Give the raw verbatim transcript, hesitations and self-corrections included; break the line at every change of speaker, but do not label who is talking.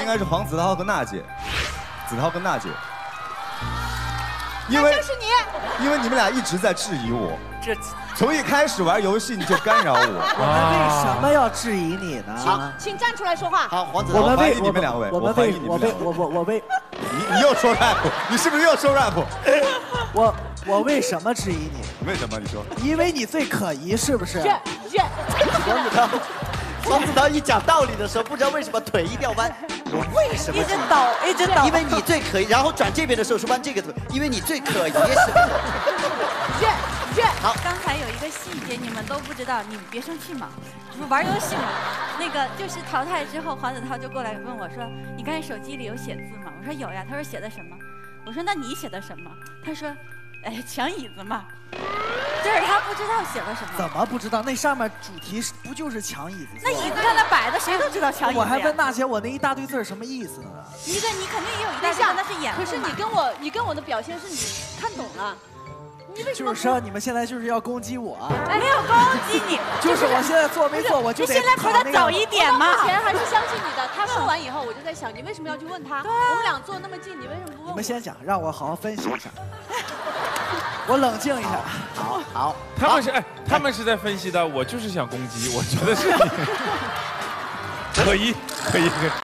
应该是黄子韬和娜姐，子韬跟娜姐。因为
就是你，
因为你们俩一直在质疑我，
这
从一开始玩游戏你就干扰我。
我们为什么要质疑你呢？
请站出来说话。
好，黄子韬，
我怀
我们为
疑你们两位，
我们为
怀疑你
我为
们两位。
我我我为
你你又说 rap， 你是不是又说 rap？
我我为什么质疑你？
为什么？你说？
因为你最可疑，是不是？
忍忍。
黄子韬，黄子韬一讲道理的时候，不知道为什么腿一掉弯，我为什么？
一直抖，一直抖。
因为你最可疑，然后转这边的时候是弯这个腿，因为你最可疑，是不是？
忍忍。
好，
刚才有一个细节你们都不知道，你们别生气嘛，这不玩游戏嘛。那个就是淘汰之后，黄子韬就过来问我说：“你刚才手机里有写字吗？”我说：“有呀。”他说：“写的什么？”我说：“那你写的什么？”他说：“哎，抢椅子嘛。”就是他不知道写了什么。
怎么不知道？那上面主题是不就是抢椅子？
那椅子在那摆着，谁都知道抢椅子。
我还问娜姐，我那一大堆字什么意思呢？
一个你肯定也有一大堆，那是掩护嘛。
可是你跟我，你跟我的表现是你看懂了。你为什么？
就是说你们现在就是要攻击我，
哎，没有攻击你，
就是我现在做没做，我就得
你现在陪他早一点嘛。
目前还是相信你的。他说完以后，我就在想，你为什么要去问他？我们俩坐那么近，你为什么不问我？
你们先讲，让我好好分析一下，我冷静一下。
好好，
他们是哎，他们是在分析的，我就是想攻击，我觉得是你可疑，可疑。